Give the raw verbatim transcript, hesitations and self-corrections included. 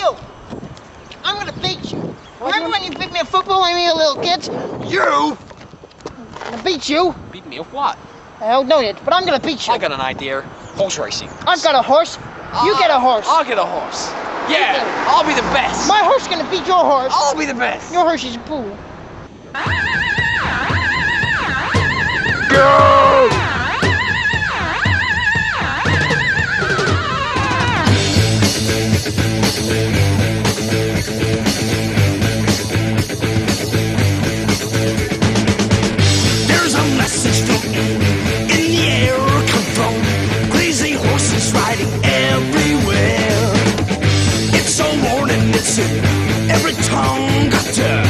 you. I'm gonna beat you. Remember when you beat me at football when we were little kids? You? I'm gonna beat you. Beat me at what? I don't know yet, but I'm gonna beat you. I got an idea. Horse racing. I've got a horse. You Uh, get a horse. I'll get a horse. Yeah, I'll be the best. My horse is gonna beat your horse. I'll be the best. Your horse is a fool. Go! There's a message floating in the air, come from crazy horses riding everywhere. It's so warning, it's in every tongue got to